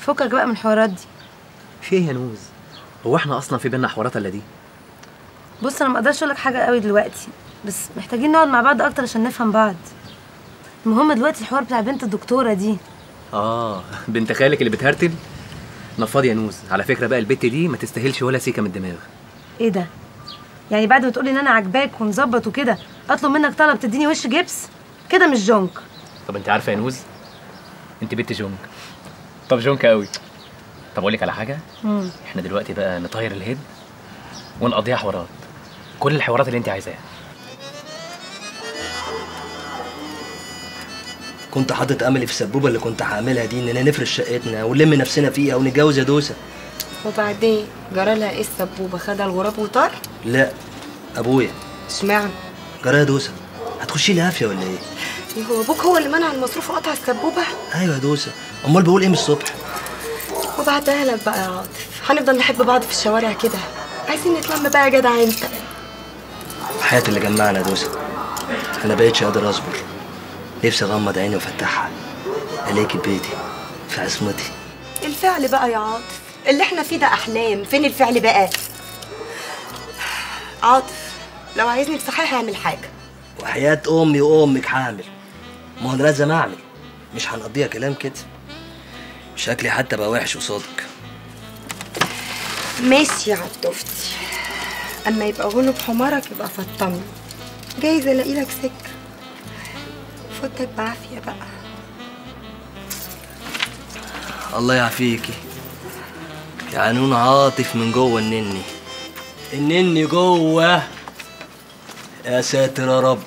فكك بقى من الحوارات دي. في ايه يا نوز؟ هو احنا اصلا في بينا حوارات الا دي؟ بص انا ما اقدرش اقول لك حاجه قوي دلوقتي، بس محتاجين نقعد مع بعض اكتر عشان نفهم بعض. المهم دلوقتي الحوار بتاع بنت الدكتوره دي. بنت خالك اللي بتهرتل؟ نفاض يا نوز، على فكره بقى البت دي ما تستاهلش ولا سيكه من الدماغ. ايه ده؟ يعني بعد ما تقولي ان انا عاجباك ونظبط وكده اطلب منك طلب تديني وش جبس؟ كده مش جونك. طب انت عارفه يا نوز، انت بنت جونك. طب جونك قوي. طب اقول لك على حاجه. احنا دلوقتي بقى نطير الهيد ونقضيها حوارات، كل الحوارات اللي انت عايزاها. كنت حاطط املي في السبوبه اللي كنت هعملها دي، اننا نفرش شقتنا ونلم نفسنا فيها ونتجوز يا دوسه. وبعدين جرى لها ايه السبوبه؟ خدها الغراب وطار؟ لا ابويا. اشمعنى؟ جرى يا دوسه، هتخشي لي عافيه ولا ايه؟ هو ابوك هو اللي منع المصروف وقطع السبوبه؟ ايوه يا دوسه، امال بقول ايه من الصبح؟ وبعدها لك بقى يا عاطف، هنفضل نحب بعض في الشوارع كده؟ عايزين نتلم بقى يا جدع انت. الحياه اللي جمعنا يا دوسه، انا بقيتش قادر اصبر، نفسي اغمض عيني وافتحها الاقيكي بيتي في عصمتي. الفعل بقى يا عاطف، اللي احنا فيه ده احلام، فين الفعل بقى؟ عاطف لو عايزني بصحيح اعمل حاجه. وحياه امي وامك هعمل، ما هو انا لازم اعمل، مش هنقضيها كلام كده. شكلي حتى بقى وحش قصادك. ماشي يا عطفتي، اما يبقى غلب حمارك يبقى فطمني، جايز الاقي لك سكه. فوتك بعافيه بقى. الله يعافيكي يا عنون عاطف من جوه النني، النني جوه. يا ساتر يا رب.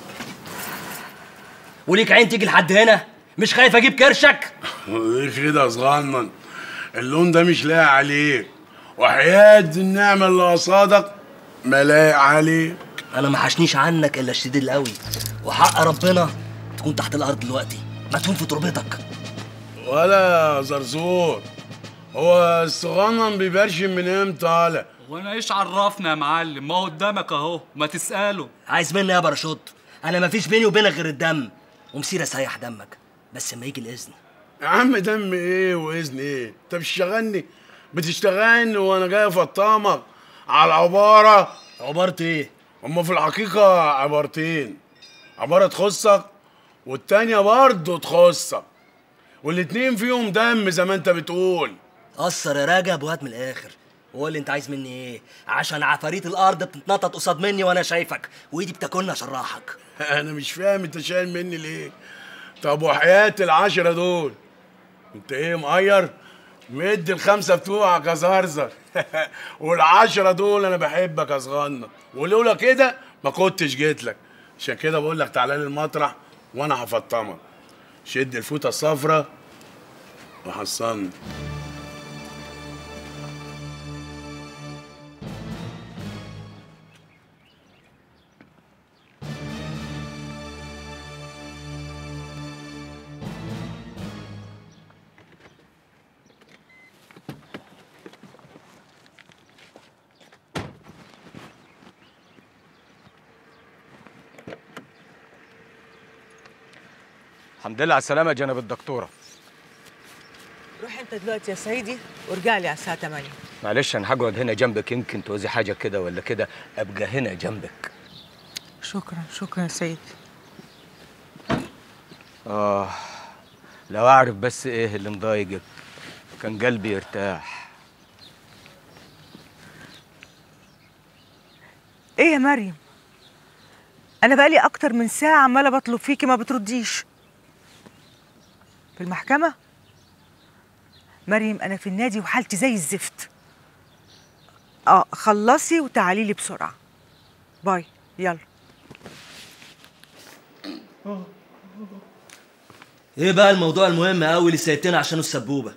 وليك عين تيجي لحد هنا؟ مش خايف اجيب كرشك؟ ايه كده يا صغنن؟ اللون ده مش لايق عليك، وحياة النعمة اللي قصادك ما لايق عليك. انا ما حشنيش عنك الا الشديد القوي، وحق ربنا تكون تحت الارض دلوقتي مدفون في تربتك. ولا زرزور، هو الصغنن بيبرشم من امتى؟ على وانا ايش عرفنا يا معلم؟ ما هو قدامك اهو، ما تساله. عايز مني يا باراشوت؟ انا ما فيش بيني وبينك غير الدم، ومسير اسيح دمك بس ما يجي الاذن. يا عم دم ايه واذن ايه؟ انت بتشتغلني وانا جاي افطمك على العباره. عبارة ايه؟ هما في الحقيقه عبارتين، عباره تخصك والتانيه برضه تخصك، والاتنين فيهم دم زي ما انت بتقول. قصر يا رجب وهات من الاخر، هو اللي انت عايز مني ايه؟ عشان عفاريت الارض بتتنطط قصاد مني وانا شايفك وايدي بتاكلني اشرحك. انا مش فاهم انت شايل مني ليه؟ طب وحياة ال10 دول انت ايه مقير؟ مدي ال5 بتوعك يا زرزر وال10 دول انا بحبك يا صغنن، ولولا كده ما كنتش جيت لك. عشان كده بقول لك تعالى لي المطرح وانا هفطمك. شد الفوطه الصفرا وحصلني. الحمد لله على السلامة يا جناب الدكتورة. روح انت دلوقتي يا سيدي وارجع لي على الساعة 8. معلش أنا هقعد هنا جنبك، يمكن تعوزي حاجة كده ولا كده أبقى هنا جنبك. شكرا شكرا يا سيدي. لو أعرف بس إيه اللي مضايقك كان قلبي يرتاح. ايه يا مريم؟ أنا بقالي أكتر من ساعة عمالة بطلب فيكي ما بترديش. في المحكمة؟ مريم أنا في النادي وحالتي زي الزفت. خلصي وتعالي لي بسرعة. باي، يلا. ايه بقى الموضوع المهم قوي اللي سايبتنا عشانه السبوبة؟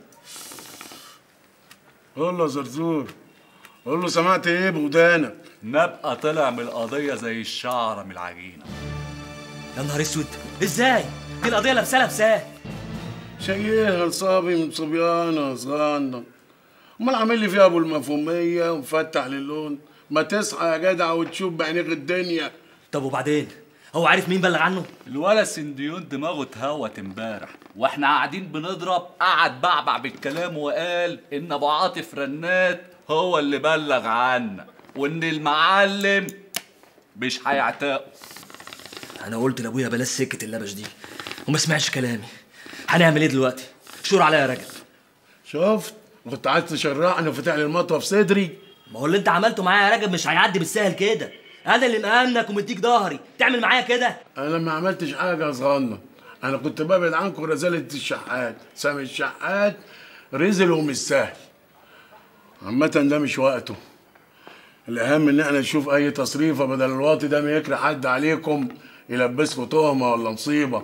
قول له يا زرزور، قول له سمعت ايه بودانك؟ نبقى طلع من القضية زي الشعرة من العجينة. يا نهار اسود، ازاي؟ دي القضية لابسة لابساه. شيخها لصابي من صبيانة صغنن، امال عامل لي فيها ابو المفهومية ومفتح للون؟ ما تصحى يا جدع وتشوف بعينيك الدنيا. طب وبعدين؟ هو عارف مين بلغ عنه؟ الولا سنديون دماغه اتهوت امبارح واحنا قاعدين بنضرب، قعد بعبع بالكلام وقال ان ابو عاطف رنات هو اللي بلغ عنا وان المعلم مش هيعتقه. انا قلت لابويا بلاش سكه اللبش دي وما سمعش كلامي. هنعمل ايه دلوقتي؟ شور عليا يا رجب. شفت؟ كنت عايز تشرعني وفتح لي المطوه في صدري. ما هو اللي انت عملته معايا يا رجب مش هيعدي بالسهل كده. انا اللي مأمنك ومديك ظهري، تعمل معايا كده؟ انا ما عملتش حاجه يا صغنن، انا كنت ببعد عنكم رزاله الشحات. سامي الشحات رزل ومش سهل. عامة ده مش وقته. الاهم ان احنا نشوف اي تصريفه بدل الواطي ده ما يكره حد عليكم يلبسكوا تهمه ولا مصيبه.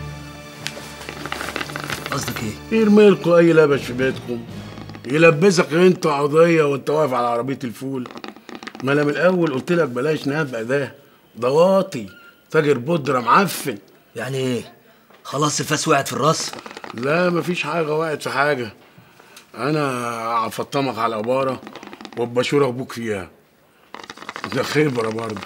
قصدك ايه؟ يرمي لكم اي لبش في بيتكم، يلبسك انت قضيه وانت واقف على عربيه الفول. ما انا من الاول قلت لك بلاش نبقى ده واطي تاجر بودره معفن. يعني ايه؟ خلاص الفاس وقعت في الراس؟ لا مفيش حاجه وقعت في حاجه. انا هفطمك على عباره وبشور ابوك فيها. ده خبره برضه.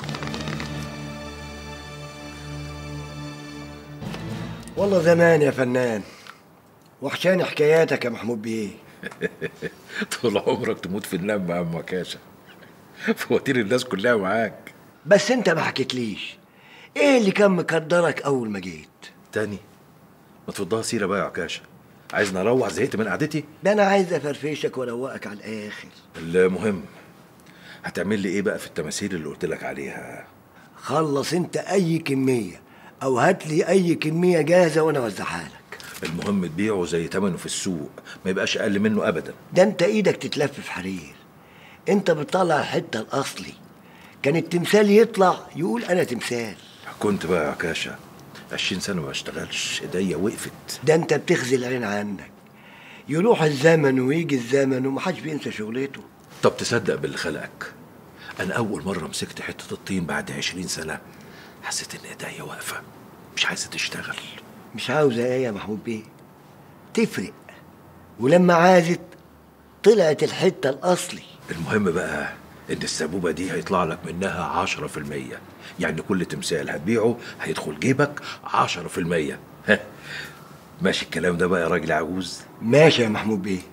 والله زمان يا فنان، وحشاني حكاياتك يا محمود بيه. طول عمرك تموت في النوم مع ام عكاشه، فواتير الناس كلها معاك. بس انت ما حكيتليش ايه اللي كان مقدرك اول ما جيت؟ تاني ما تفضها سيره بقى يا عكاشه، عايزني اروح؟ زهقت من قعدتي؟ ده انا عايز افرفشك واروقك على الاخر. المهم هتعمل لي ايه بقى في التماثيل اللي قلت لك عليها؟ خلص انت اي كميه او هات لي اي كميه جاهزه وانا اوزعها لك. المهم تبيعه زي تمنه في السوق، ما يبقاش اقل منه ابدا. ده انت ايدك تتلف في حرير، انت بتطلع الحته الاصلي. كان التمثال يطلع يقول انا تمثال. كنت بقى يا عكاشه 20 سنه ما بشتغلش، ايديا وقفت. ده انت بتخزي العين عنك، يروح الزمن ويجي الزمن ومحدش بينسى شغلته. طب تصدق باللي خلقك، انا اول مره مسكت حته الطين بعد 20 سنه حسيت ان ايديا واقفه مش عايزه تشتغل. مش عاوزه ايه يا محمود بيه؟ تفرق. ولما عازت طلعت الحته الاصلي. المهم بقى ان السبوبه دي هيطلع لك منها 10%، يعني كل تمثال هتبيعه هيدخل جيبك 10%. ماشي الكلام ده بقى يا راجل عجوز؟ ماشي يا محمود بيه.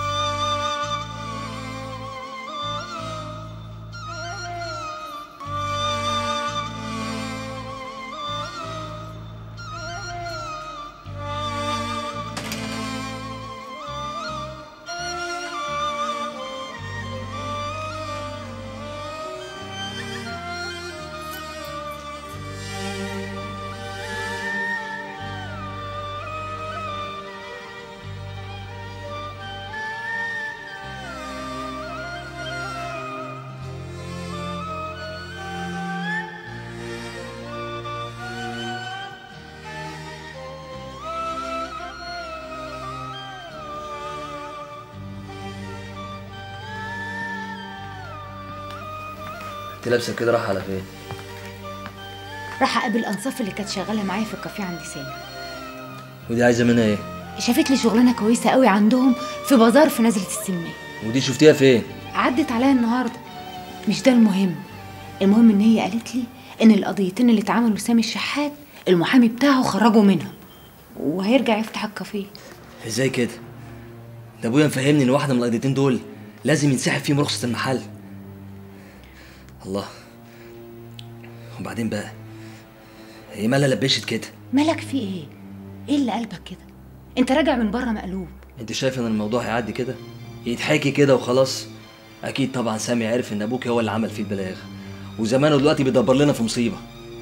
انت لابسه كده رايحه على فين؟ راح اقابل انصاف اللي كانت شغاله معايا في الكافيه عند سامي. ودي عايزه منها ايه؟ شافت لي شغلانه كويسه قوي عندهم في بازار في نزله السميه. ودي شفتيها فين؟ عدت عليا النهارده. مش ده المهم ان هي قالت لي ان القضيتين اللي اتعملوا سامي الشحات المحامي بتاعه خرجوا منهم وهيرجع يفتح الكافيه. ازاي كده؟ ده ابويا مفهمني ان واحده من القضيتين دول لازم ينسحب فيهم رخصه المحل. الله. وبعدين بقى هي مالها لبشت كده؟ مالك في ايه؟ ايه اللي قلبك كده؟ انت راجع من بره مقلوب. انت شايف ان الموضوع هيعدي كده؟ يتحكي كده وخلاص؟ اكيد طبعا سامي عرف ان ابوك هو اللي عمل فيه البلاغ وزمانه دلوقتي بيدبر لنا في مصيبه.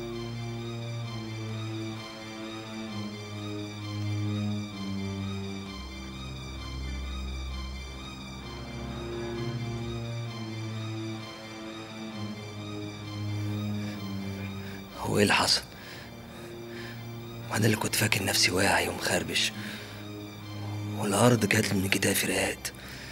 هو ايه اللي حصل؟ وانا اللي كنت فاكر نفسي واعي ومخربش والارض جات لي من كتافي رقات.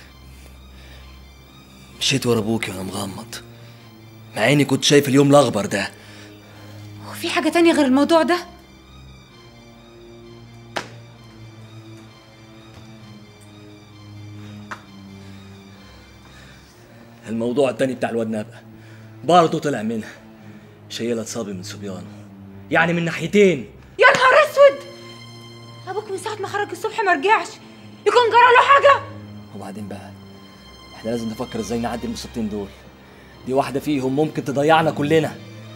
مشيت ورا ابوكي وانا مغمض مع اني كنت شايف اليوم الاخضر ده. هو في حاجه تانية غير الموضوع ده؟ الموضوع التاني بتاع الواد نبقى برضه طلع منها شايلة صبي من صبيانه يعني من ناحيتين. يا نهار اسود، ابوك من ساعه ما خرج الصبح ما رجعش، يكون جرى له حاجه. وبعدين بقى احنا لازم نفكر ازاي نعدي المصيبتين دول، دي واحده فيهم ممكن تضيعنا كلنا.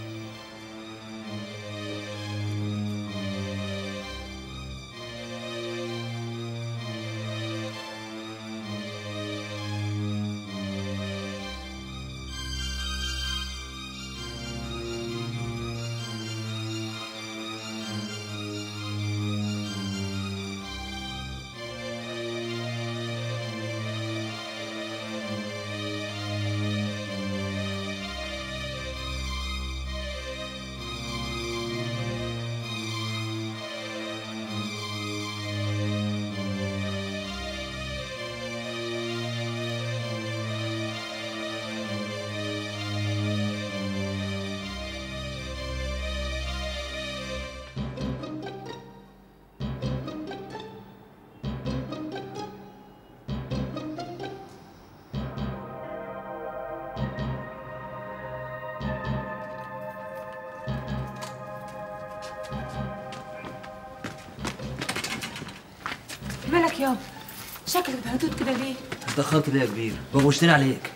مالك يابا؟ شكلك بهدود كده ليه؟ اتأخرت ليه يا كبير؟ بغشتني عليك.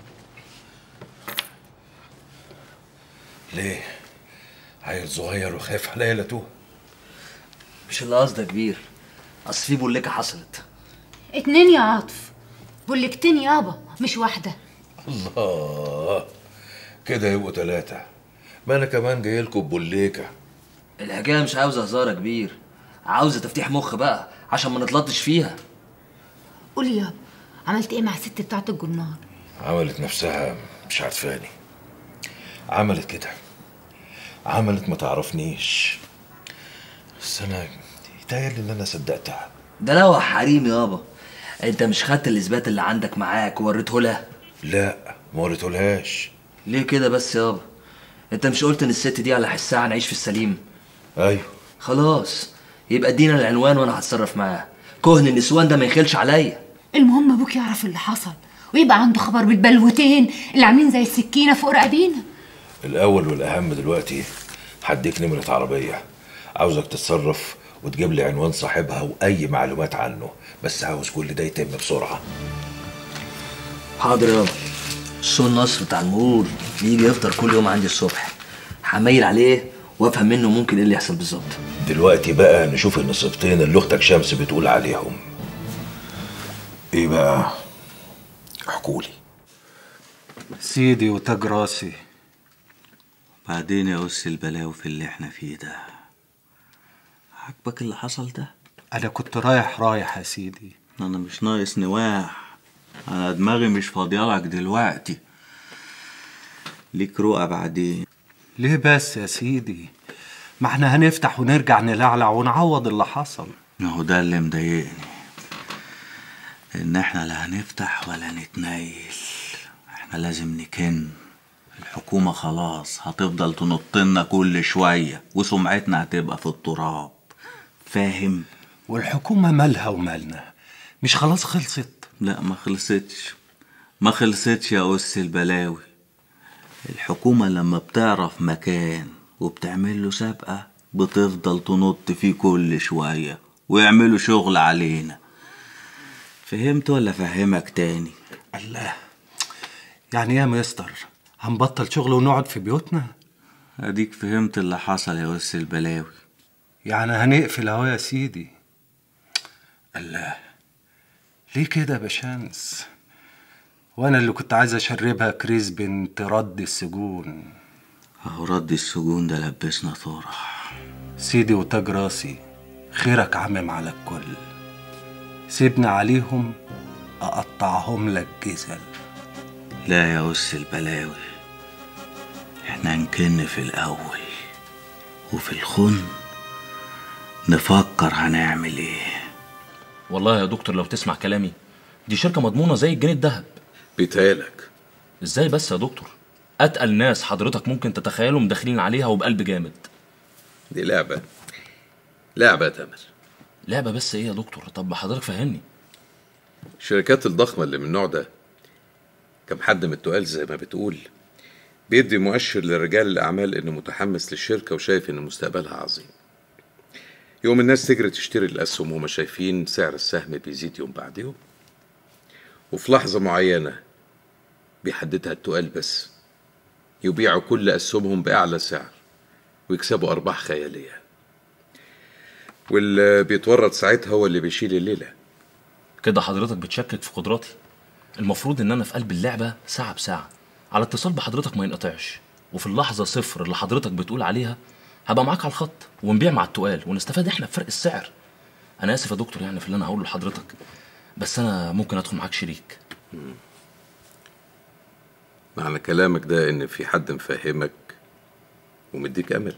ليه؟ عيل صغير وخايف عليا لا توه. مش اللي قصدي يا كبير، اصل في بوليكه حصلت. 2 يا عاطف، بوليكتين يابا مش واحده. الله، كده يبقوا 3. ما انا كمان جاي لكم ببوليكه. الحكايه مش عاوزه هزار يا كبير، عاوزه تفتيح مخ بقى عشان ما نتلطش فيها. قولي يابا، عملت ايه مع الست بتاعه الجرنان؟ عملت نفسها مش عارفاني، عملت كده، عملت ما تعرفنيش، بس انا يتهيألي ان انا صدقتها. ده لوح حريم يابا، انت مش خدت الاثبات اللي عندك معاك ووريته لها؟ لا ما وريتهولهاش. ليه كده بس يابا؟ انت مش قلت ان الست دي على حسها هنعيش في السليم؟ ايوه. خلاص يبقى ادينا العنوان وانا هتصرف معاه، كهن النسوان ده ما يخلش عليا. المهم ابوك يعرف اللي حصل ويبقى عنده خبر بالبلوتين اللي عاملين زي السكينه فوق رقابينا. الاول والاهم دلوقتي هديك نمره عربيه، عاوزك تتصرف وتجيب لي عنوان صاحبها واي معلومات عنه، بس عاوز كل ده يتم بسرعه. حاضر يابا. السوق النصر بتاع المرور بيجي يفطر كل يوم عندي الصبح، هميل عليه وافهم منه ممكن ايه اللي يحصل بالظبط. دلوقتي بقى نشوف النصيبتين اللي اختك شمس بتقول عليهم. ايه بقى؟ احكولي. سيدي وتاج راسي. بعدين يا أس البلاوي في اللي احنا فيه ده، عجبك اللي حصل ده؟ أنا كنت رايح يا سيدي. أنا مش ناقص نواح، أنا دماغي مش فاضيالك دلوقتي، ليك رؤى بعدين. ليه بس يا سيدي؟ ما احنا هنفتح ونرجع نلعلع ونعوض اللي حصل. ما هو ده اللي مضايقني، إن احنا لا هنفتح ولا نتنيل، احنا لازم نكن. الحكومة خلاص هتفضل تنطلنا كل شوية وسمعتنا هتبقى في التراب، فاهم؟ والحكومة مالها ومالنا؟ مش خلاص خلصت؟ لا ما خلصتش يا أس البلاوي. الحكومة لما بتعرف مكان وبتعمل له سابقة بتفضل تنط فيه كل شوية ويعملوا شغل علينا. فهمت ولا فهمك تاني؟ الله، يعني ايه يا مستر؟ هنبطل شغل ونقعد في بيوتنا؟ اديك فهمت اللي حصل يا أس البلاوي. يعني هنقفل اهو يا سيدي. الله، ليه كده يا باشمهندس؟ وانا اللي كنت عايز اشربها كريز بنت رد السجون. اهو رد السجون ده لبسنا طرح. سيدي وتاج راسي، خيرك عمم على الكل، سيبنا عليهم اقطعهم لك جزل. لا يا أس البلاوي، احنا نكن في الاول وفي الخن نفكر هنعمل ايه. والله يا دكتور لو تسمع كلامي، دي شركة مضمونة زي الجنيه الدهب. بيتهيألك. ازاي بس يا دكتور؟ اتقل ناس حضرتك ممكن تتخيلهم داخلين عليها وبقلب جامد. دي لعبة يا تامر. لعبة بس ايه يا دكتور؟ طب حضرتك فهمني. الشركات الضخمة اللي من النوع ده كم حد من التقال زي ما بتقول بيدي مؤشر لرجال الأعمال إنه متحمس للشركة وشايف إن مستقبلها عظيم. يوم الناس تجري تشتري الأسهم وهم شايفين سعر السهم بيزيد يوم بعد يوم، وفي لحظة معينة بيحددها التقال بس يبيعوا كل أسهمهم بأعلى سعر ويكسبوا أرباح خيالية، واللي بيتورط ساعتها هو اللي بيشيل الليلة. كده حضرتك بتشكك في قدراتي. المفروض ان انا في قلب اللعبة ساعة بساعة على اتصال بحضرتك ما ينقطعش، وفي اللحظة صفر اللي حضرتك بتقول عليها هبقى معاك على الخط ونبيع مع التقال ونستفاد احنا بفرق السعر. انا اسف يا دكتور يعني في اللي انا هقوله لحضرتك، بس انا ممكن ادخل معاك شريك. معنى كلامك ده ان في حد مفهمك ومديك امل؟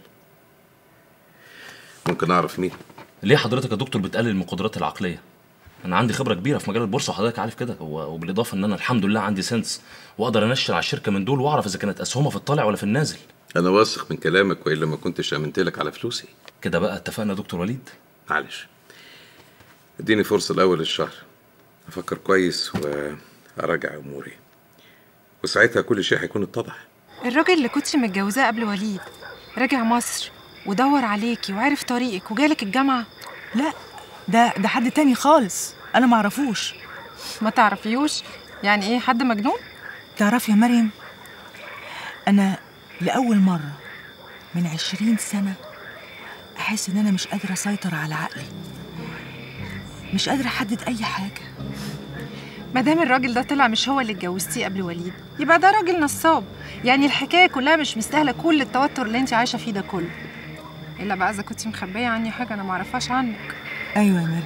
ممكن اعرف مين؟ ليه حضرتك يا دكتور بتقلل من قدراتي العقليه؟ انا عندي خبره كبيره في مجال البورصه وحضرتك عارف كده، وبالاضافه ان انا الحمد لله عندي سنس واقدر انشر على الشركه من دول واعرف اذا كانت اسهمها في الطالع ولا في النازل. انا واثق من كلامك والا ما كنتش امنت لك على فلوسي. كده بقى اتفقنا يا دكتور وليد؟ معلش اديني فرصه الاول الشهر افكر كويس واراجع اموري، وساعتها كل شيء هيكون اتضح. الراجل اللي كنتي متجوزاه قبل وليد رجع مصر ودور عليكي وعرف طريقك وجالك الجامعة؟ لا، ده حد تاني خالص، انا معرفوش. ما تعرفيوش؟ يعني ايه، حد مجنون؟ تعرفي يا مريم، انا لأول مرة من 20 سنة احس ان انا مش قادرة اسيطر على عقلي، مش قادرة احدد اي حاجة. مادام الراجل ده طلع مش هو اللي اتجوزتيه قبل وليد، يبقى ده راجل نصاب. يعني الحكاية كلها مش مستاهلة كل التوتر اللي انت عايشة فيه ده كله. الا بقى اذا كنتي مخبية عني حاجة انا معرفهاش عنك. ايوه يا مريم،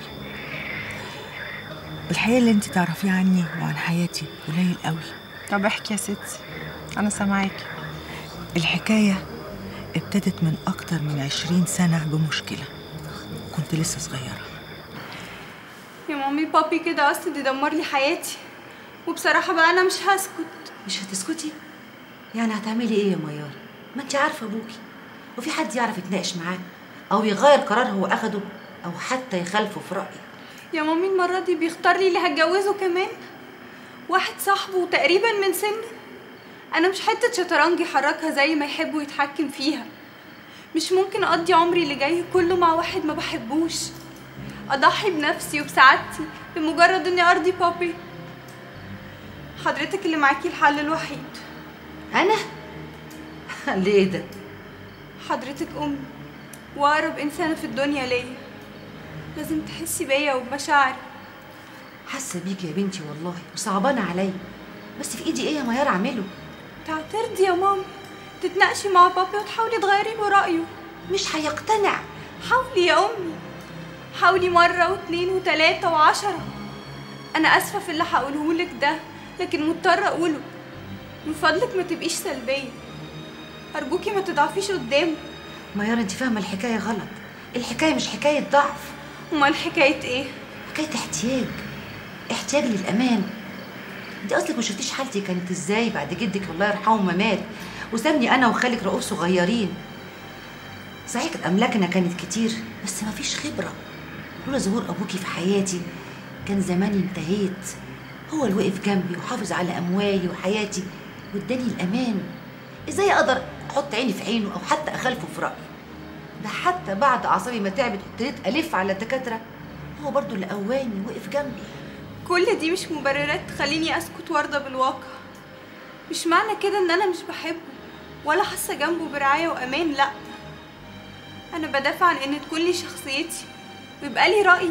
الحقيقة اللي انت تعرفيه عني وعن حياتي قليل قوي. طب احكي يا ستي، انا سامعاكي. الحكاية ابتدت من اكتر من 20 سنة بمشكلة، كنت لسه صغيرة. يا مامي بابي كده قصد يدمر لي حياتي، وبصراحة بقى أنا مش هسكت. مش هتسكتي؟ يعني هتعملي إيه يا ميار؟ ما أنت عارفة أبوكي، وفي حد يعرف يتناقش معاه أو يغير قرار هو أخده أو حتى يخالفه في رأيه؟ يا مامي المرة دي بيختار لي اللي هتجوزه كمان، واحد صاحبه تقريبا من سنه. أنا مش حتة شطرنج يحركها زي ما يحب ويتحكم فيها. مش ممكن أقضي عمري اللي جاي كله مع واحد ما بحبوش، أضحي بنفسي وبسعادتي لمجرد إني أرضي بابي. حضرتك اللي معاكي الحل الوحيد. أنا؟ ليه ده؟ حضرتك أمي وأقرب إنسانة في الدنيا ليا، لازم تحسي بيا وبمشاعري. حاسة بيكي يا بنتي والله، وصعبانة عليا، بس في إيدي إيه يا ميار أعمله؟ تعترضي يا مامي، تتناقشي مع بابي وتحاولي تغيري له رأيه. مش هيقتنع. حاولي يا أمي، حاولي مرة واثنين وثلاثة وعشرة. أنا آسفة في اللي هقولهولك ده، لكن مضطرة أقوله. من فضلك ما تبقيش سلبية، أرجوكي ما تضعفيش قدامه. ميار أنت فاهمة الحكاية غلط، الحكاية مش حكاية ضعف. أمال حكاية إيه؟ حكاية احتياج للأمان. أنت أصلك ما شفتيش حالتي كانت إزاي بعد جدك الله يرحمه ما مات وسابني أنا وخالك رؤوف صغيرين. صحيح أملاكنا كانت كتير بس مفيش خبرة. لولا ظهور أبوكي في حياتي كان زماني انتهيت. هو اللي وقف جنبي وحافظ على أموالي وحياتي واداني الأمان. إزاي أقدر أحط عيني في عينه أو حتى أخالفه في رأيي؟ ده حتى بعد أعصابي ما تعبت وابتديت ألف على الدكاترة هو برضو اللي قواني وقف جنبي. كل دي مش مبررات تخليني أسكت وارضى بالواقع. مش معنى كده إن أنا مش بحبه ولا حاسة جنبه برعاية وأمان، لأ. أنا بدافع عن إن تكون لي شخصيتي ويبقى لي رأيي.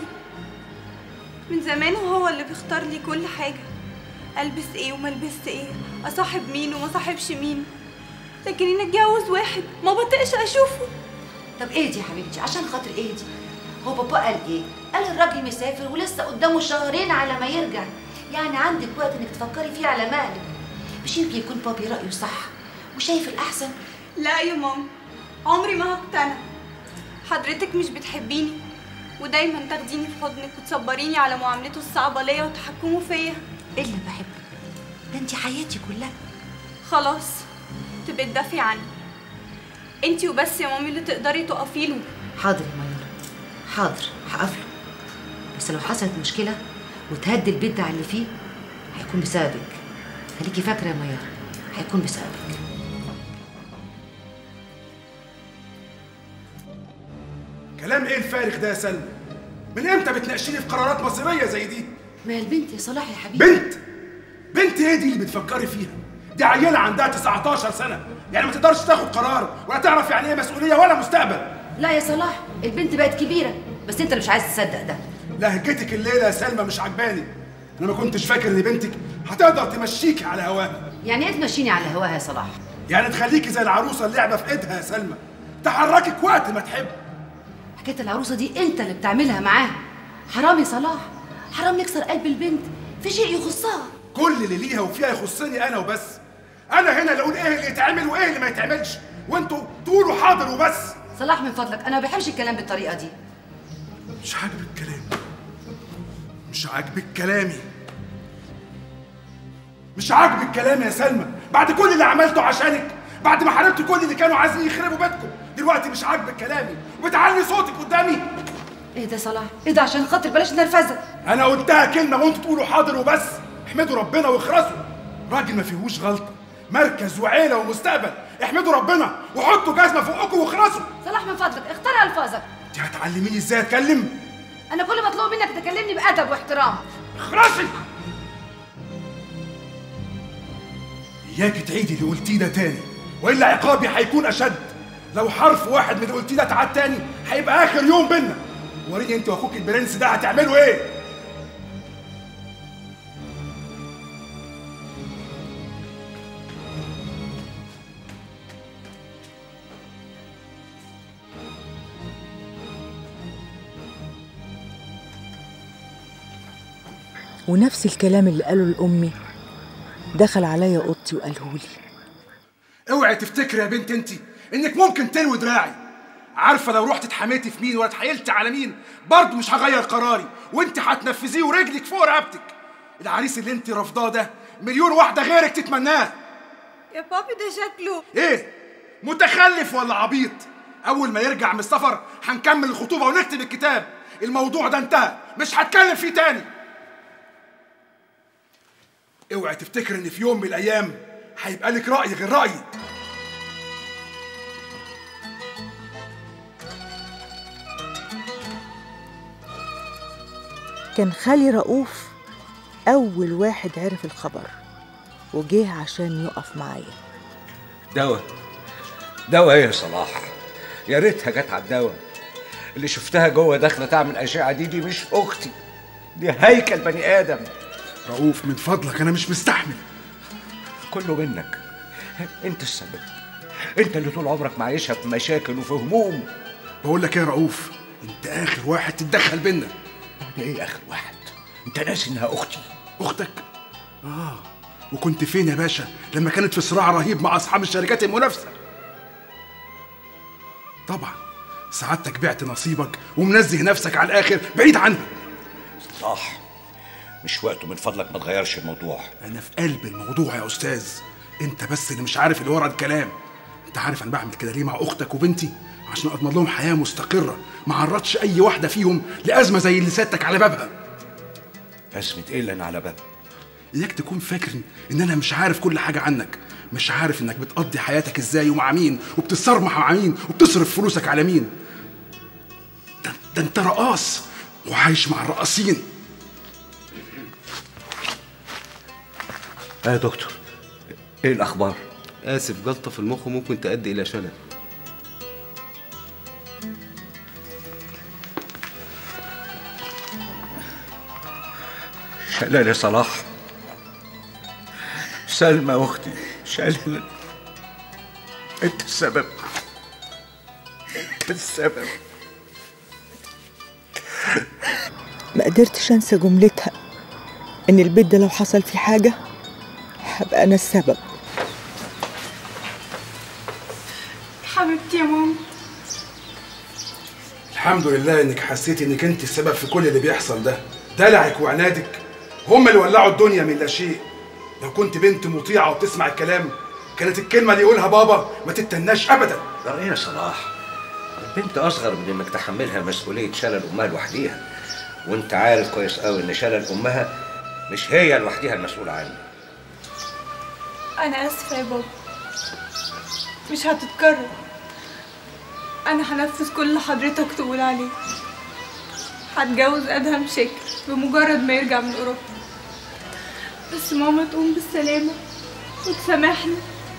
من زمان وهو اللي بيختار لي كل حاجة، ألبس إيه وما ألبس إيه، أصاحب مين وما صاحبش مين. لكن إني أتجوز واحد ما بطيقش أشوفه. طب اهدي يا حبيبتي عشان خاطر اهدي. هو بابا قال ايه؟ قال الراجل مسافر ولسه قدامه شهرين على ما يرجع، يعني عندك وقت انك تفكري فيه على مهلك. مش يمكن يكون بابي رأيه صح وشايف الأحسن؟ لا يا ماما، عمري ما هقتنع. حضرتك مش بتحبيني ودايما تاخديني في حضنك وتصبريني على معاملته الصعبة ليا وتحكمه فيا. ايه اللي بحبك؟ ده انت حياتي كلها. خلاص تبقي تدافعي عني انتي وبس يا مامي اللي تقدري تقفي له. حاضر يا ميار، حاضر هقفله، بس لو حصلت مشكلة وتهدي البيت ده على اللي فيه هيكون بسببك. خليكي فاكرة يا ميار، هيكون بسببك. كلام ايه الفارغ ده يا سلمى؟ من امتى بتناقشيني في قرارات مصيريه زي دي؟ ما هي البنت يا صلاح يا حبيبي. بنت ايه دي اللي بتفكري فيها؟ دي عيله عندها 19 سنه، يعني ما تقدرش تاخد قرار ولا تعرف يعني ايه مسؤوليه ولا مستقبل. لا يا صلاح، البنت بقت كبيره، بس انت اللي مش عايز تصدق ده. لهجتك الليله يا سلمى مش عجباني. انا ما كنتش فاكر ان بنتك هتقدر تمشيكي على هواها. يعني ايه تمشيني على هواها يا صلاح؟ يعني تخليكي زي العروسه اللعبه في ايدها يا سلمى، تحركك وقت ما تحب. حكايه العروسه دي انت اللي بتعملها معاها. حرام يا صلاح، حرام نكسر قلب البنت في شيء يخصها. كل اللي ليها وفيها يخصني انا وبس. انا هنا اللي اقول ايه اللي يتعمل وايه اللي ما يتعملش، وانتوا تقولوا حاضر وبس. صلاح من فضلك، انا ما بحبش الكلام بالطريقه دي. مش عاجبك كلامي؟ مش عاجبك كلامي؟ مش عاجبك كلامي يا سلمى؟ بعد كل اللي عملته عشانك، بعد ما حاربت كل اللي كانوا عايزين يخربوا بيتكم، دلوقتي مش عاجبك كلامي وبتعلي صوتك قدامي؟ ايه ده صلاح؟ ايه ده؟ عشان خاطر بلاش نرفزه. انا قلتها كلمه وانتوا تقولوا حاضر وبس. احمدوا ربنا واخرسوا. راجل ما فيهوش غلطه، مركز وعيله ومستقبل. احمدوا ربنا وحطوا جزمه فوقكم واخرسوا. صلاح من فضلك اختار الفاظك. انت هتعلميني ازاي اتكلم؟ انا كل ما اطلب منك تكلمني بادب واحترام. اخرسي. اياكي تعيدي اللي قلتيه ده تاني، والا عقابي هيكون اشد. لو حرف واحد من اللي قلتيه ده اتعاد تاني هيبقى اخر يوم بينا. وريني انت واخوك البرنس ده هتعملوا ايه؟ ونفس الكلام اللي قاله لأمي دخل عليا اوضتي وقالهولي. اوعي تفتكري يا بنت انت انك ممكن تلوي دراعي. عارفه لو رحت اتحميتي في مين ولا اتحايلت على مين برضه مش هغير قراري، وانت هتنفذيه ورجلك فوق رقبتك. العريس اللي انت رافضاه ده مليون واحده غيرك تتمناه. يا بابي ده شكله ايه؟ متخلف ولا عبيط؟ اول ما يرجع من السفر هنكمل الخطوبه ونكتب الكتاب. الموضوع ده انتهى، مش هتكلم فيه تاني. اوعي تفتكر ان في يوم من الايام هيبقى لك راي غير رايي. كان خالي رؤوف أول واحد عرف الخبر وجه عشان يقف معايا. دواء ايه يا صلاح؟ يا ريتها جت على الدواء. اللي شفتها جوه داخله تعمل اشعه دي مش اختي، دي هيكل بني ادم. رؤوف من فضلك انا مش مستحمل. كله منك، انت السبب. انت اللي طول عمرك معيشها في مشاكل وفي هموم. بقول لك ايه يا رؤوف، انت اخر واحد تتدخل بينا. بعد ايه اخر واحد؟ انت ناسي انها اختي. اختك؟ وكنت فين يا باشا لما كانت في صراع رهيب مع اصحاب الشركات المنافسه؟ طبعا سعادتك بعت نصيبك ومنزه نفسك على الاخر بعيد عنها. صح، مش وقته، من فضلك ما تغيرش الموضوع. انا في قلب الموضوع يا استاذ، انت بس اللي مش عارف اللي ورا الكلام. انت عارف انا بعمل كده ليه مع اختك وبنتي؟ عشان اضمن لهم حياه مستقره، ما عرضش اي واحده فيهم لازمه زي اللي سيادتك على بابها. ازمه ايه اللي انا على بابها؟ اياك تكون فاكر ان انا مش عارف كل حاجه عنك، مش عارف انك بتقضي حياتك ازاي ومع مين وبتتصرمح مع مين وبتصرف فلوسك على مين. ده انت رقاص وعايش مع الرقاصين. يا دكتور، ايه الاخبار؟ اسف، جلطه في المخ ممكن تؤدي الى شلل. شلل يا صلاح؟ سلمى اختي شلل. انت السبب، انت السبب. ما قدرتش انسى جملتها ان البيت ده لو حصل فيه حاجه هبقى انا السبب. حبيبتي يا ماما، الحمد لله انك حسيتي انك انت السبب في كل اللي بيحصل ده. دلعك وعنادك هم اللي ولعوا الدنيا من لا شيء. لو كنت بنت مطيعه وبتسمع الكلام كانت الكلمه اللي يقولها بابا ما تتناش ابدا. ده ايه يا صلاح؟ البنت اصغر من انك تحملها مسؤوليه شلل امها لوحديها، وانت عارف كويس قوي ان شلل امها مش هي لوحديها المسؤوله عنه. انا اسفه يا بابا، مش هتتكرر. انا هنفذ كل اللي حضرتك تقول عليه. هتجوز ادهم شاكر بمجرد ما يرجع من اوروبا، بس ماما تقوم بالسلامه وتسامحني.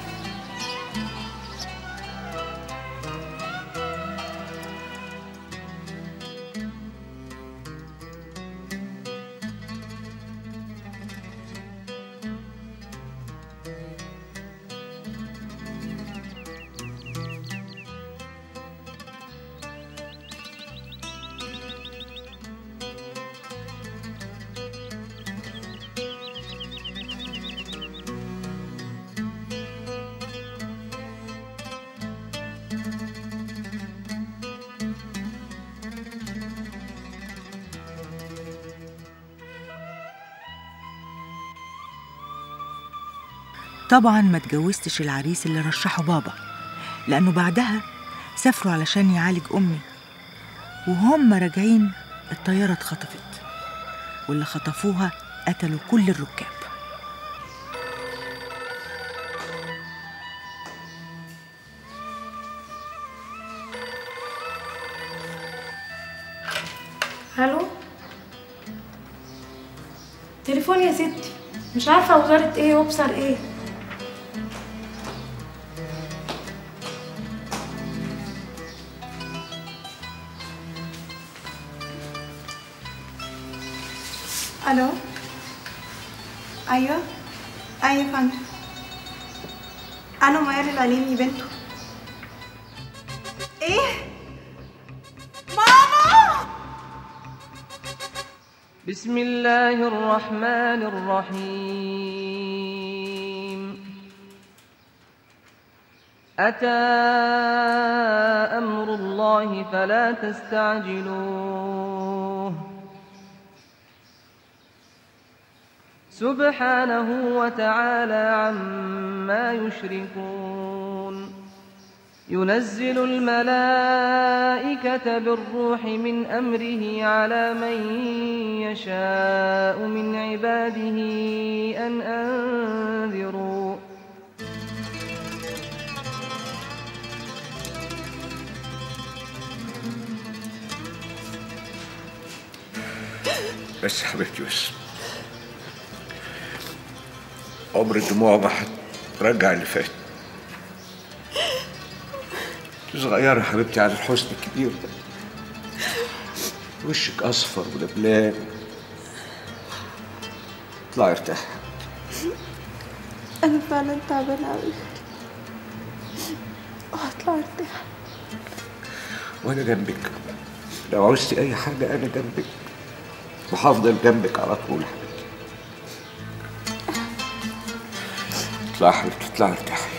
طبعا ما اتجوزتش العريس اللي رشحه بابا، لأنه بعدها سافروا علشان يعالج أمي، وهم راجعين الطيارة اتخطفت، واللي خطفوها قتلوا كل الركاب. الو، تليفون يا ستي، مش عارفه وزاره ايه وابصر ايه. الو، ايوه ايوه يا فندم، انا ميار العليمي بنته. ايه ماما؟ بسم الله الرحمن الرحيم. أتى أمر الله فلا تستعجلوه سبحانه وتعالى عما يشركون. ينزل الملائكة بالروح من أمره على من يشاء من عباده أن أنذروا بس يا حبيبتي بس، عمر الدموع ما هترجع اللي فات. صغيرة يا حبيبتي على الحزن الكبير ده، وشك أصفر ودبلان. اطلعي ارتاحي. انا فعلا تعبانة اوي، وهطلع ارتاح. وأنا جنبك، لو عوزتي أي حاجة أنا جنبك، وهفضل جنبك على طول يا حبيبتي. اطلعي يا حبيبتي، اطلعي ارتاحي.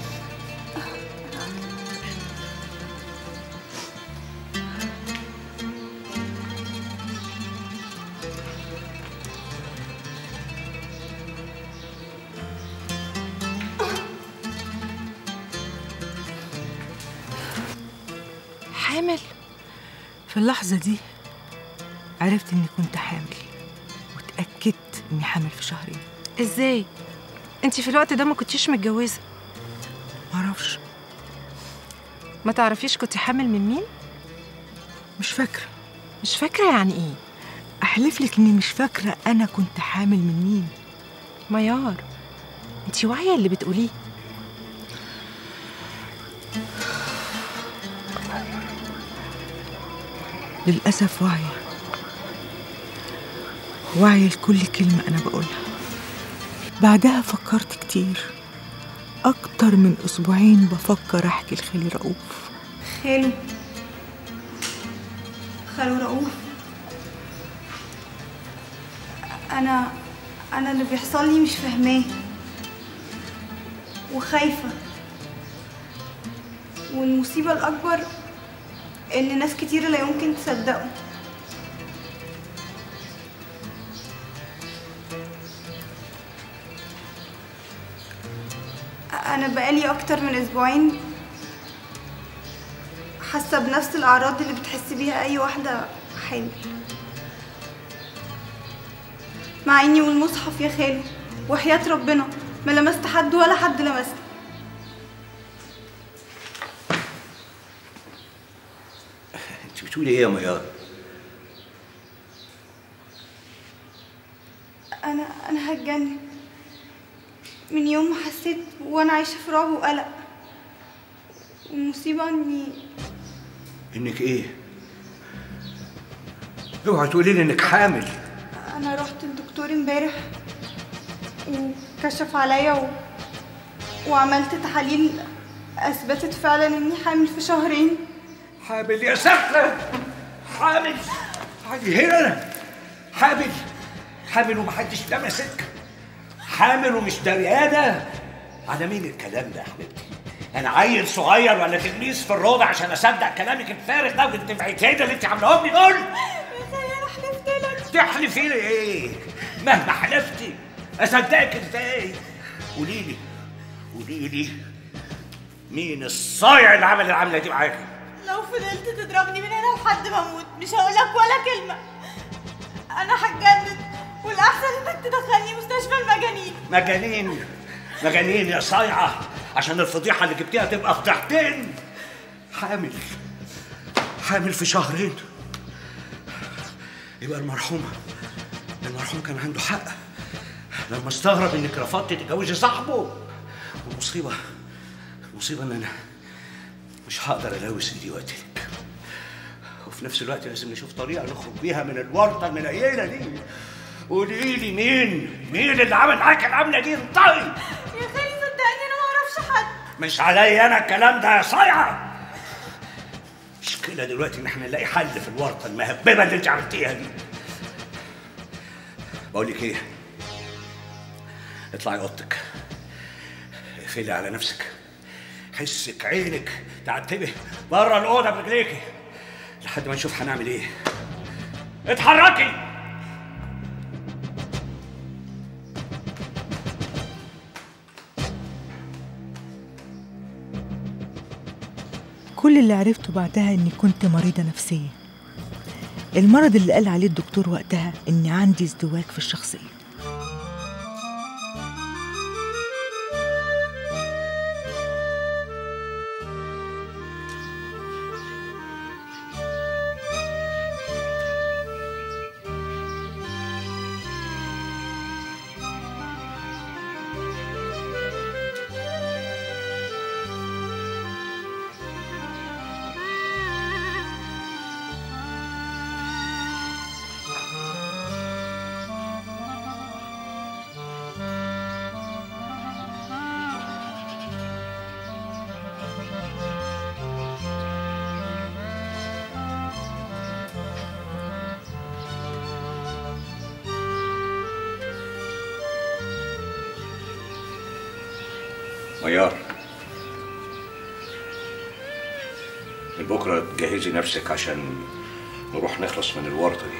حامل؟ في اللحظة دي عرفت إني كنت حامل، واتأكدت إني حامل في شهرين. ازاي؟ انتي في الوقت ده ما كنتيش متجوزة؟ معرفش. ما تعرفيش كنتي حامل من مين؟ مش فاكرة. مش فاكرة يعني ايه؟ أحلفلك إني مش فاكرة أنا كنت حامل من مين. ميار، انتي واعية اللي بتقوليه؟ للأسف واعية، واعية لكل كلمة أنا بقولها. بعدها فكرت كتير، أكتر من أسبوعين بفكر أحكي لخالي رؤوف. خالو رؤوف، أنا اللي بيحصل لي مش فاهماه وخايفة، والمصيبة الأكبر إن ناس كتير لا يمكن تصدقه. أنا بقالي أكتر من أسبوعين حاسة بنفس الأعراض اللي بتحس بيها أي واحدة حامل، مع إني والمصحف يا خالو وحياة ربنا ما لمست حد ولا حد لمسني. بتقولي ايه يا ميار؟ انا هتجنن من يوم ما حسيت وانا عايشه في رعب وقلق. والمصيبه انك ايه؟ اوعي تقولي لي انك حامل. انا رحت للدكتور امبارح وكشف عليا وعملت تحاليل اثبتت فعلا اني حامل في شهرين. حامل يا سفلة؟ حامل؟ عادي هنا حامل ومحدش لمسك؟ حامل ومش دريانة؟ على مين الكلام ده يا حبيبتي؟ أنا عيل صغير ولا تلميذ في الروضة عشان أصدق كلامك الفارغ ده والدفعتين اللي أنت عاملاهم لي دول؟ أنا حلفت لك. تحلفي لي إيه؟ مهما حلفتي أصدقك إزاي؟ قولي لي مين الصايع اللي عمل العملة دي معاكي؟ لو فضلت تضربني من هنا لحد ما اموت مش هقولك ولا كلمة. أنا هتجنن والأحسن إنك تدخلني مستشفى المجانين. مجانين يا صايعة عشان الفضيحة اللي جبتيها تبقى فضيحتين. حامل في شهرين. يبقى المرحوم كان عنده حق لما استغرب انك رفضتي تتجوزي صاحبه. والمصيبة ان انا مش هقدر الوث دي وقتلك. وفي نفس الوقت لازم نشوف طريقة نخرج بيها من الورطة المنيلة دي. قولي لي مين اللي عمل معاك العملة دي؟ انطقي. يا خالي صدقني انا ما اعرفش حد. مش عليا انا الكلام ده يا صايعة. المشكلة دلوقتي ان احنا نلاقي حل في الورطة المهببة اللي انت عملتيها دي. بقول لك ايه؟ اطلعي اوضتك، اقفلي على نفسك، حسك عينك تعتبي بره الاوضه برجليكي لحد ما نشوف هنعمل ايه. اتحركي. كل اللي عرفته بعدها اني كنت مريضة نفسية. المرض اللي قال عليه الدكتور وقتها اني عندي ازدواج في الشخصية. ميار، بكره تجهزي نفسك عشان نروح نخلص من الورطه دي.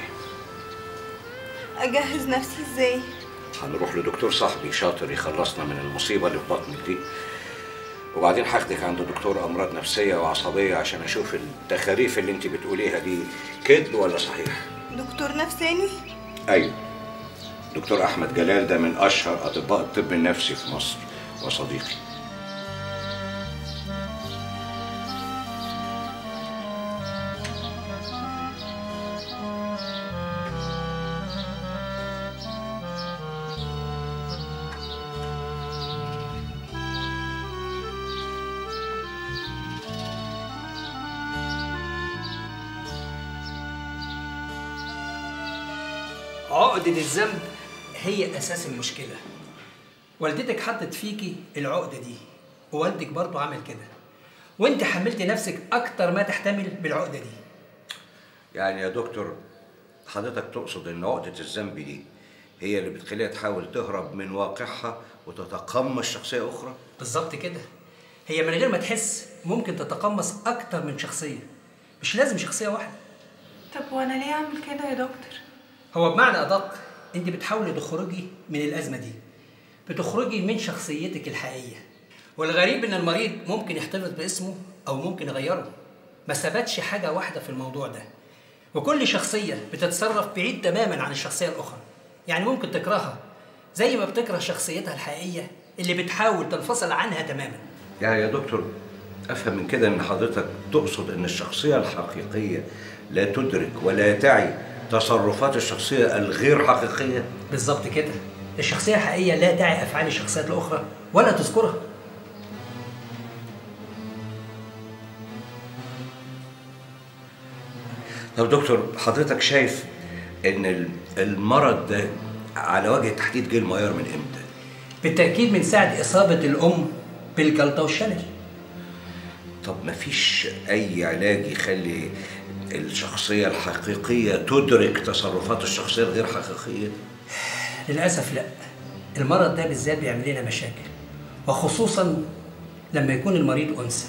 اجهز نفسي ازاي؟ هنروح لدكتور صاحبي شاطر يخلصنا من المصيبه اللي في بطنك دي، وبعدين هاخدك عند دكتور امراض نفسيه وعصبيه عشان اشوف التخاريف اللي انت بتقوليها دي كذب ولا صحيح. دكتور نفساني؟ ايوه، دكتور احمد جلال ده من اشهر اطباء الطب النفسي في مصر وصديقي. عقدة الذنب هي أساس المشكلة. والدتك حطت فيكي العقدة دي، ووالدك برضه عمل كده، وانت حملتي نفسك أكتر ما تحتمل بالعقدة دي. يعني يا دكتور حضرتك تقصد إن عقدة الذنب دي هي اللي بتخليها تحاول تهرب من واقعها وتتقمص شخصية أخرى؟ بالظبط كده. هي من غير ما تحس ممكن تتقمص أكتر من شخصية، مش لازم شخصية واحدة. طب وأنا ليه أعمل كده يا دكتور؟ هو بمعنى أدق أنت بتحاولي تخرجي من الأزمة دي، بتخرجي من شخصيتك الحقيقية. والغريب إن المريض ممكن يحتفظ باسمه أو ممكن يغيره، ما ثبتش حاجة واحدة في الموضوع ده. وكل شخصية بتتصرف بعيد تماماً عن الشخصية الأخرى، يعني ممكن تكرهها زي ما بتكره شخصيتها الحقيقية اللي بتحاول تنفصل عنها تماماً. يعني يا دكتور أفهم من كده إن حضرتك تقصد إن الشخصية الحقيقية لا تدرك ولا تعي تصرفات الشخصية الغير حقيقية؟ بالظبط كده. الشخصية الحقيقية لا تعي أفعال الشخصيات الأخرى ولا تذكرها. طب دكتور، حضرتك شايف إن المرض ده على وجه التحديد جه المعيار من إمتى؟ بالتأكيد من ساعة إصابة الأم بالجلطة والشلل. طب مفيش أي علاج يخلي الشخصية الحقيقية تدرك تصرفات الشخصية الغير حقيقية؟ للأسف لا. المرض ده بالذات بيعمل لنا مشاكل، وخصوصا لما يكون المريض أنثى.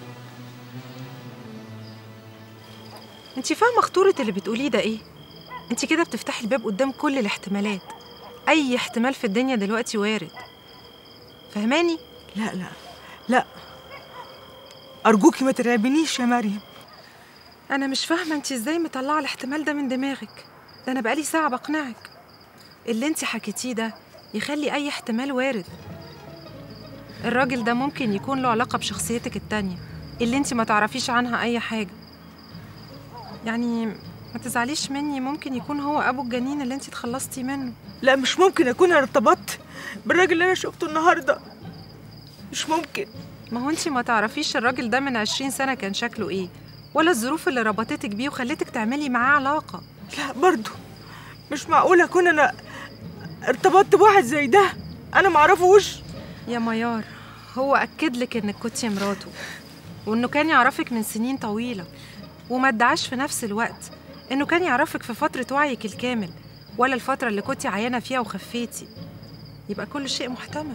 انت فاهمه خطوره اللي بتقوليه ده ايه؟ انت كده بتفتحي الباب قدام كل الاحتمالات. اي احتمال في الدنيا دلوقتي وارد. فهماني؟ لا لا لا، ارجوكي ما ترعبنيش يا مريم. انا مش فاهمه انت ازاي مطلعه الاحتمال ده من دماغك. ده انا بقالي ساعه بقنعك. اللي انت حكيتيه ده يخلي اي احتمال وارد. الراجل ده ممكن يكون له علاقه بشخصيتك التانية اللي انت ما تعرفيش عنها اي حاجه. يعني ما تزعليش مني، ممكن يكون هو ابو الجنين اللي انت اتخلصتي منه. لا مش ممكن اكون ارتبطت بالراجل اللي انا شفته النهارده. مش ممكن. ما هو انت ما تعرفيش الراجل ده من 20 سنه كان شكله ايه، ولا الظروف اللي ربطتك بيه وخلتك تعملي معاه علاقه. لا برضه مش معقول اكون انا ارتبطت بواحد زي ده انا معرفوش. يا ميار، هو اكد لك انك كنتي مراته، وانه كان يعرفك من سنين طويله، وما ادعاش في نفس الوقت انه كان يعرفك في فتره وعيك الكامل، ولا الفتره اللي كنتي عيانه فيها وخفيتي. يبقى كل شيء محتمل.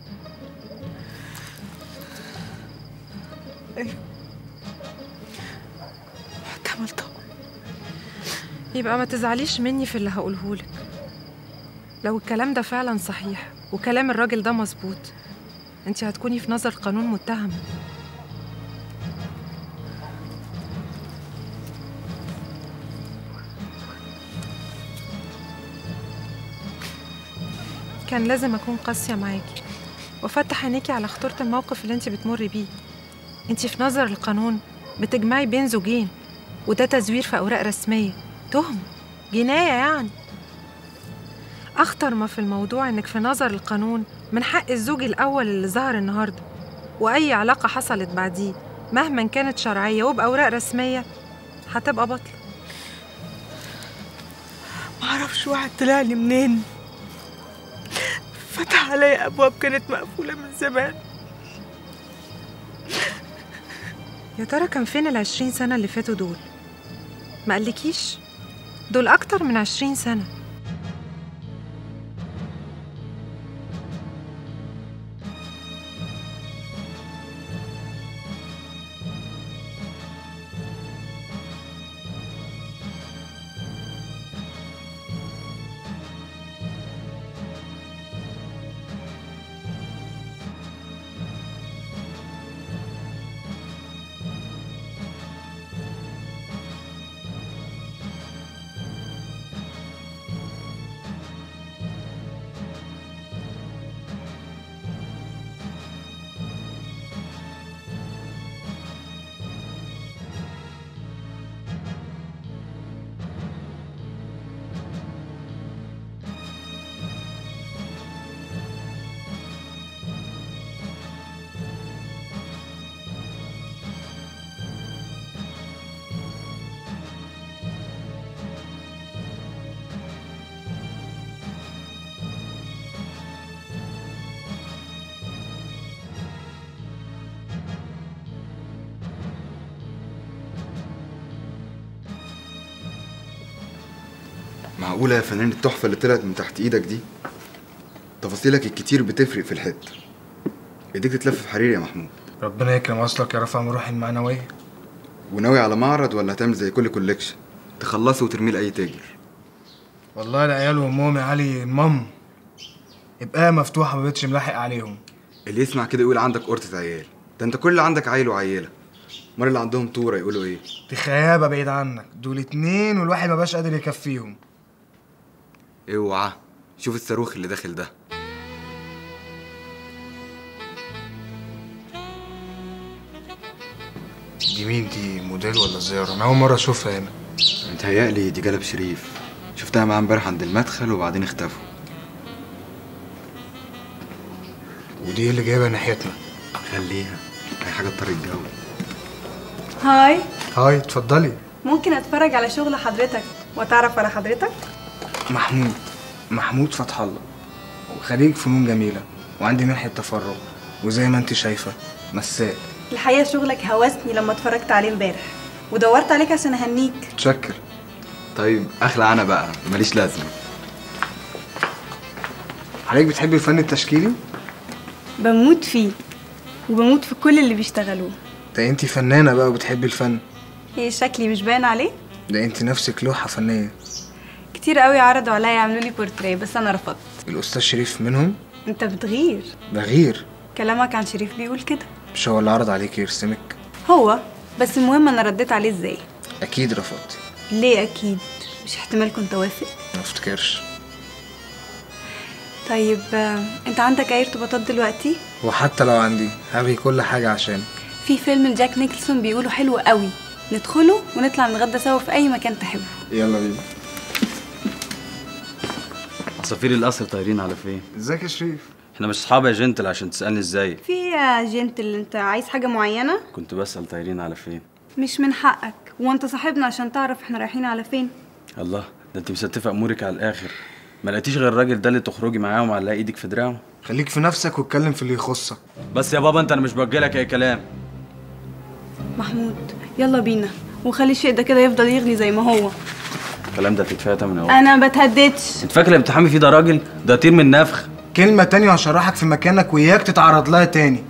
ايوه محتمل طبعا. يبقى ما تزعليش مني في اللي هقولهولك. لو الكلام ده فعلا صحيح وكلام الراجل ده مظبوط، انت هتكوني في نظر القانون متهمه. كان لازم اكون قاسيه معاكي وافتح عينيكي على خطوره الموقف اللي انت بتمري بيه. انت في نظر القانون بتجمعي بين زوجين، وده تزوير في اوراق رسميه، تهم، جنايه يعني. اخطر ما في الموضوع انك في نظر القانون من حق الزوج الاول اللي ظهر النهارده، واي علاقه حصلت بعديه مهما كانت شرعيه وباوراق رسميه هتبقى باطله. معرفش واحد طلع لي منين، فتح عليا ابواب كانت مقفوله من زمان. يا ترى كان فين ال20 سنه اللي فاتوا دول؟ ما قالكيش؟ دول اكتر من 20 سنه. معقولة يا فنان التحفة اللي طلعت من تحت ايدك دي؟ تفاصيلك الكتير بتفرق في الحتة. ايديك تتلف في حرير يا محمود. ربنا يكرم اصلك يا رفع من روحي المعنوية. وناوي على معرض ولا هتعمل زي كل كوليكشن تخلصه وترميه لأي تاجر؟ والله العيال وامهم يا علي مام ابقى مفتوحة ما بقتش ملاحق عليهم. اللي يسمع كده يقول عندك قرطة عيال، ده انت كل اللي عندك عيل وعيلة. امال اللي عندهم طورة يقولوا ايه؟ دي خيابة بعيد عنك، دول 2 والواحد ما بقاش قادر يكفيهم. اوعى شوف الصاروخ اللي داخل ده. دي مين دي؟ موديل ولا زيارة؟ انا اول مرة اشوفها هنا. متهيألي دي جلب شريف، شفتها معاه امبارح عند المدخل وبعدين اختفوا. ودي اللي جايبها ناحيتنا. خليها، اي حاجه تطري الجو. هاي. هاي، اتفضلي. ممكن اتفرج على شغل حضرتك واتعرف على حضرتك؟ محمود فتح الله، وخريج فنون جميله، وعندي منحه تفرغ، وزي ما انت شايفه مثال. الحقيقه شغلك هوسني لما اتفرجت عليه امبارح، ودورت عليك عشان اهنيك. متشكر. طيب اخلع انا بقى، ماليش لازمه. حضرتك بتحبي الفن التشكيلي؟ بموت فيه، وبموت في كل اللي بيشتغلوه. ده انت فنانه بقى وبتحبي الفن. ايه شكلي مش باين عليه؟ ده انت نفسك لوحه فنيه. كتير قوي عرضوا عليا يعملوا لي بورتريه بس انا رفضت. الاستاذ شريف منهم؟ انت بتغير. بغير؟ كلامك عن شريف بيقول كده. مش هو اللي عرض عليك يرسمك؟ هو بس المهم انا رديت عليه ازاي. اكيد رفضتي. ليه اكيد؟ مش احتمال كنت اوافق؟ ما افتكرش. طيب انت عندك اي ارتباطات دلوقتي؟ وحتى لو عندي هلغي كل حاجه عشانك. في فيلم لجاك نيكلسون بيقولوا حلو قوي، ندخله ونطلع نتغدى سوا في اي مكان تحبه. يلا بينا. عصافير القصر طايرين على فين؟ ازيك يا شريف؟ احنا مش اصحاب يا جنتل عشان تسالني ازاي. في يا جنتل انت عايز حاجه معينه؟ كنت بسال طايرين على فين. مش من حقك، وانت صاحبنا عشان تعرف احنا رايحين على فين. الله، ده انت مستفه امورك على الاخر. ما لقيتيش غير الراجل ده اللي تخرجي معاه ومعلقه ايدك في دراعه؟ خليك في نفسك واتكلم في اللي يخصك. بس يا بابا انت، انا مش بوجهلك اي كلام. محمود يلا بينا، وخلي الشيء ده كده يفضل يغلي زي ما هو. الكلام ده تتفاهى تمن اهو. انا ما بتهددش. انت فاكر اللي بتحامي فيه ده راجل؟ ده طير من نفخ. كلمه تانية وهشرحك في مكانك، وياك تتعرض لها تاني.